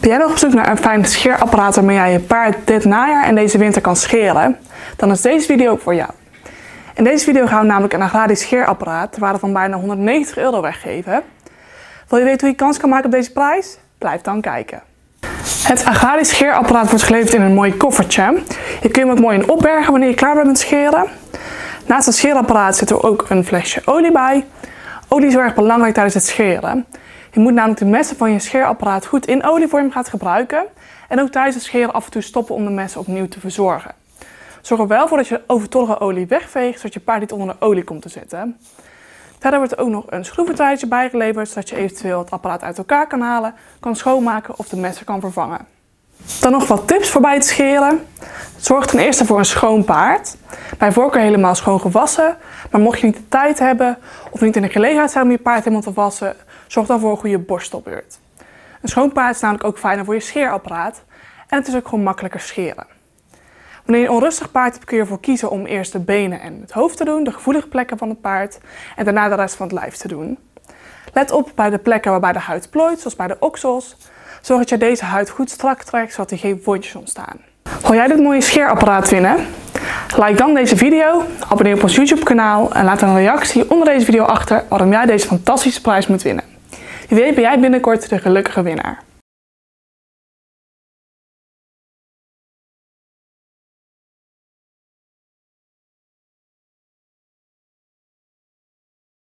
Ben jij nog op zoek naar een fijn scheerapparaat waarmee jij je paard dit najaar en deze winter kan scheren? Dan is deze video ook voor jou. In deze video gaan we namelijk een agrarisch scheerapparaat ter waarde van bijna €190 weggeven. Wil je weten hoe je kans kan maken op deze prijs? Blijf dan kijken. Het agrarisch scheerapparaat wordt geleverd in een mooi koffertje. Hier kun je hem ook mooi in opbergen wanneer je klaar bent met scheren. Naast het scheerapparaat zit er ook een flesje olie bij. Olie is heel erg belangrijk tijdens het scheren. Je moet namelijk de messen van je scheerapparaat goed in olievorm gaan gebruiken. En ook tijdens het scheren af en toe stoppen om de messen opnieuw te verzorgen. Zorg er wel voor dat je overtollige olie wegveegt, zodat je paard niet onder de olie komt te zitten. Verder wordt er ook nog een schroevendraaitje bijgeleverd, zodat je eventueel het apparaat uit elkaar kan halen, kan schoonmaken of de messen kan vervangen. Dan nog wat tips voor bij het scheren. Zorg ten eerste voor een schoon paard. Bij voorkeur helemaal schoon gewassen. Maar mocht je niet de tijd hebben of niet in de gelegenheid zijn om je paard helemaal te wassen, zorg dan voor een goede borstelbeurt. Een schoon paard is namelijk ook fijner voor je scheerapparaat en het is ook gewoon makkelijker scheren. Wanneer je een onrustig paard hebt kun je ervoor kiezen om eerst de benen en het hoofd te doen, de gevoelige plekken van het paard, en daarna de rest van het lijf te doen. Let op bij de plekken waarbij de huid plooit, zoals bij de oksels. Zorg dat je deze huid goed strak trekt, zodat er geen wondjes ontstaan. Wil jij dit mooie scheerapparaat winnen? Like dan deze video, abonneer op ons YouTube kanaal en laat een reactie onder deze video achter waarom jij deze fantastische prijs moet winnen. Wie weet ben jij binnenkort de gelukkige winnaar.